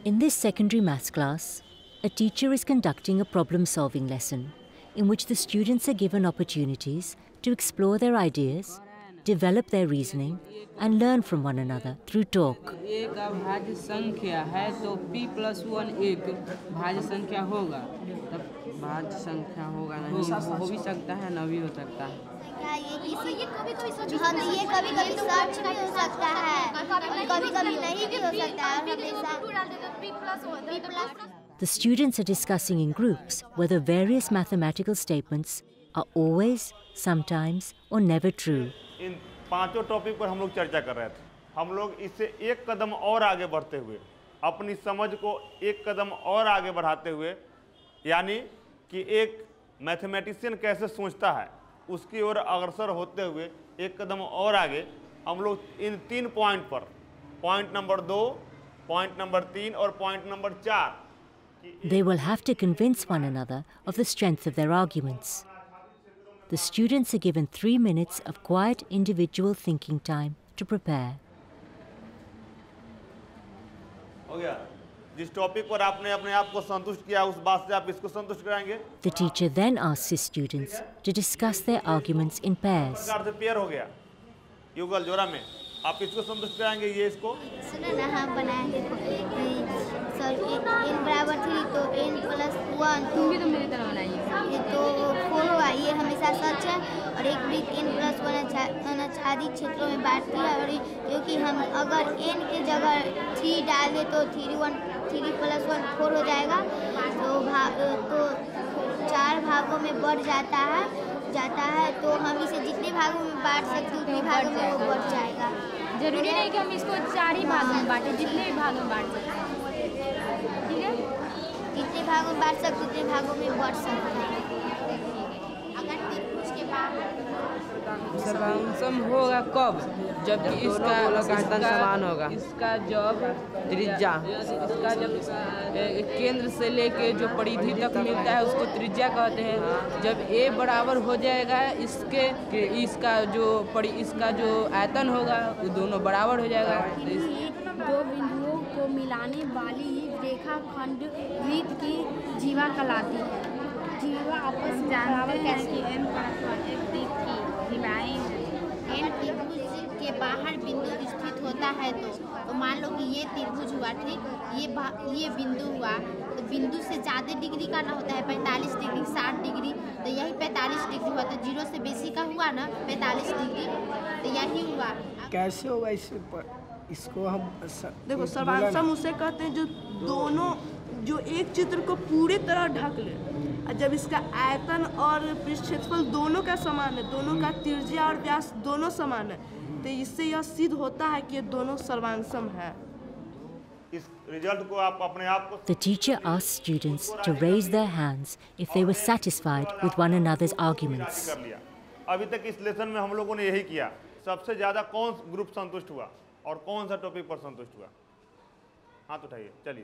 In this secondary maths class, a teacher is conducting a problem-solving lesson in which the students are given opportunities to explore their ideas, develop their reasoning, and learn from one another through talk. एक अभाज्य संख्या है तो p + 1 एक भाज्य संख्या होगा, तब भाज्य संख्या होगा नहीं, हो भी सकता है ना भी हो सकता है। ये कभी-कभी सच भी हो सकता है, कभी-कभी नहीं भी हो सकता है, हमेशा The students are discussing in groups whether various mathematical statements are always, sometimes, or never true. इन पांचों टॉपिक पर हम लोग चर्चा कर रहे थे। हम लोग इससे एक कदम और आगे बढ़ते हुए, अपनी समझ को एक कदम और आगे बढ़ाते हुए, यानी कि एक मैथमेटिशियन कैसे सोचता है उसकी ओर अग्रसर होते हुए एक कदम और आगे हम लोग इन 3 पॉइंट पर, पॉइंट नंबर 2, पॉइंट नंबर 3 और point number 4, They will have to convince one another of the strength of their arguments. The students are given 3 minutes of quiet individual thinking time to prepare. हो गया। जिस topic पर आपने अपने आप को संतुष्ट किया उस बात से आप इसको संतुष्ट कराएंगे। The teacher then asks his students to discuss their arguments in pairs. से पेयर हो गया, युगल जोड़ा में आप इसको संतुष्ट कराएंगे, ये इसको। सुनो ना, हम बनाएंगे सर n बराबर 3 तो n + 1, तुम भी तो मेरी तरह बनाइए। ये तो 4 होगा, ये हमेशा सच है। और एक वृत्त n + 1 अनाच्छादित क्षेत्रों में बांटती है, और क्योंकि हम अगर n के जगह 3 डाल दें तो 3 + 1 4 हो जाएगा, तो 4 भागों में बढ़ जाता है, तो हम इसे जितने भागों में बांट सकते हैं उतने भागों में वो बढ़ जाएगा। जरूरी नहीं कि हम इसको 4 ही भागों में बांटें, जितने भी भागों में बांट सकते हैं, ठीक है? जितने भागों में बांट सकते उतने भागों में बढ़ सकते हैं। अगर त्रिभुज के बाहर सर्वांशम होगा कब? जबकि इसका समान होगा। इसका जब त्रिज्या, इसका जब केंद्र से लेके जो परिधि तक मिलता है उसको त्रिज्या कहते हैं। जब a बराबर हो जाएगा इसका जो आयतन होगा वो दोनों बराबर हो जाएगा। दो बिंदुओं को मिलाने वाली रेखाखंड वृत्त की जीवा कहलाती है। जीवा आपस में जानते हैं कि n + 1 एक वृत्त की जीवाएं n त्रिभुज के बाहर बिंदु स्थित होता है, तो मान लो कि ये त्रिभुज हुआ, ठीक, ये बिंदु हुआ, तो बिंदु से ज़्यादा डिग्री का ना होता है 45 डिग्री 60 डिग्री, तो यही 45 डिग्री हुआ, तो 0 से बेसी का हुआ ना 45 डिग्री, तो यही हुआ। कैसे होगा इसको हम देखो, सर्वांशम उसे कहते हैं जो एक चित्र को पूरी तरह ढक ले, और जब इसका आयतन और पृष्ठक्षेत्रफल दोनों का समान है, दोनों का त्रिज्या और व्यास दोनों समान है, तो इससे यह सिद्ध होता है कि ये दोनों सर्वांशम है। इस रिजल्ट को आप अपने आप को। The teacher asks students to raise their hands if they were satisfied with one another's arguments. अभी तक इस लेसन में हम लोगों ने यही किया। सबसे ज़्यादा कौन ग्रुप संतुष्ट हुआ और कौन सा टॉपिक पर संतुष्ट हुआ? हाथ उठाइए, चलिए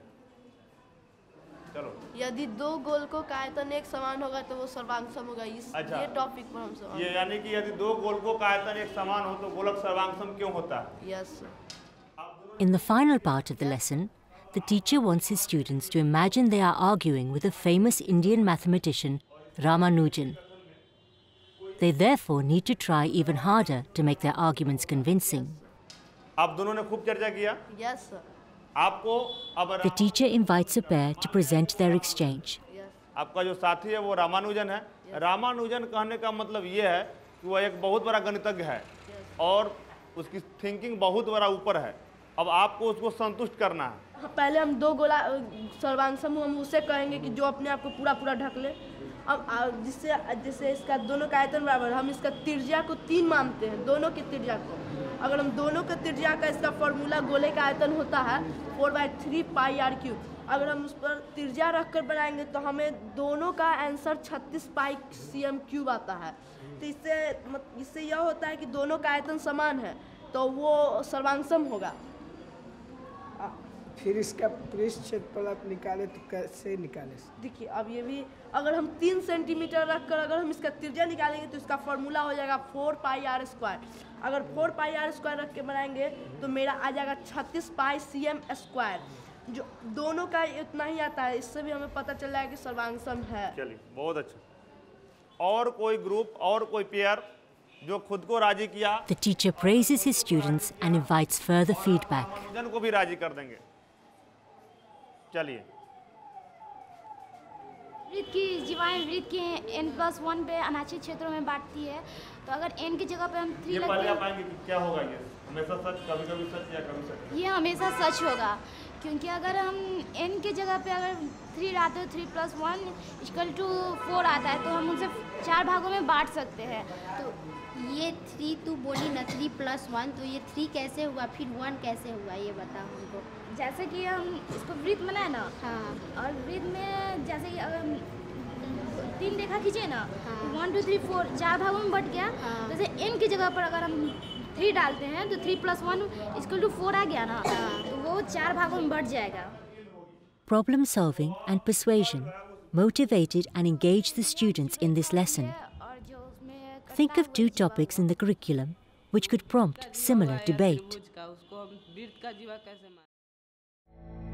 चलो। यदि 2 गोलकों का आयतन एक समान होगा तो वो सर्वांशम होगा। ये टॉपिक पर हम समान, ये यानी कि यदि 2 गोलकों का आयतन एक समान हो तो गोलक सर्वांशम क्यों होता है? Yes. In the final part of the lesson, the teacher wants his students to imagine they are arguing with a famous Indian mathematician, Ramanujan. They therefore need to try even harder to make their arguments convincing. आप दोनों ने खूब चर्चा किया। Yes sir. आपको अब The teacher invites a pair to present their exchange. आपका जो साथी है वो रामानुजन है। रामानुजन कहने का मतलब ये है कि वह एक बहुत बड़ा गणितज्ञ है और उसकी थिंकिंग बहुत बड़ा ऊपर है। अब आपको उसको संतुष्ट करना है। पहले हम 2 गोला सर्वांशम हम उसे कहेंगे कि जो अपने आप को पूरा ढक ले। अब जिससे इसका दोनों का आयतन बराबर, हम इसका त्रिज्या को 3 मानते हैं, दोनों की त्रिज्या को। अगर हम दोनों का त्रिज्या का इसका फॉर्मूला गोले का आयतन होता है 4/3 πr³। अगर हम उस पर त्रिज्या रख कर बनाएंगे तो हमें दोनों का आंसर 36 πcm³ आता है। तो इससे यह होता है कि दोनों का आयतन समान है, तो वो सर्वांशम होगा। फिर इसका पृष्ठ क्षेत्रफल आप निकाले तो कैसे निकाले? देखिए, अब ये भी अगर हम 3 सेंटीमीटर रखकर अगर हम इसका त्रिज्या निकालेंगे तो इसका फॉर्मूला हो जाएगा 4πr²। अगर 4πr² रख के बनाएंगे तो मेरा आ जाएगा 36 πcm²। जो दोनों का इतना ही आता है, इससे भी हमें पता चल रहा है कि सर्वांग है। चलिए बहुत अच्छा। और कोई ग्रुप और कोई पेयर जो खुद को राजी किया? The teacher praises his students and invites further feedback. जन को भी राजी कर देंगे। चलिए। वृत्त की जीवाएं वृत्त के n+1 पे अनाक्षित क्षेत्रों में बांटती है। तो अगर n की जगह पे हम 3 ये लगते पहले आप हैं, आएंगे कि क्या होगा, ये हमेशा सच, कभी कभी सच या कभी सच? ये हमेशा सच होगा, क्योंकि अगर हम n की जगह पे अगर 3 आते हो 3+1 = 4 आता है, तो हम उसे 4 भागों में बांट सकते हैं। तो ये 3 तू बोली ना 3+1, तो ये 3 कैसे हुआ, फिर 1 कैसे हुआ, ये बताओ हमको। जैसे कि हम इसको वृत्त बनाए ना, हाँ और वृत्त में जैसे कि अगर 3 रेखा खींचे ना, हाँ। 1 2 3 4 4 भागों में बट गया। हाँ। जैसे n की जगह पर अगर हम 3 डालते हैं, तो 3+1 = 4 आ गया ना, तो वो 4 भागों में बढ़ जाएगा। Problem solving and persuasion motivated and engaged the students in this lesson. और जो उसमें Think of 2 topics in the curriculum which could prompt similar debate. उसको हम वृत्त का जीवा कैसे माने?